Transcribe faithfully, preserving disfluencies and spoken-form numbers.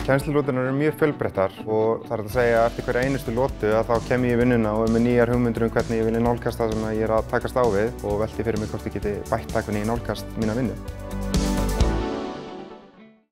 Kennslulóturnar eru mjög fjölbreyttar og það er að segja að eftir hverja einustu lótu að þá kem ég í vinnuna og er með nýjar hugmyndir um hvernig ég vilja nálgast það sem ég er að takast á við og velti fyrir mig hvort ég geti bætt það hvernig ég nálgast mína vinnu.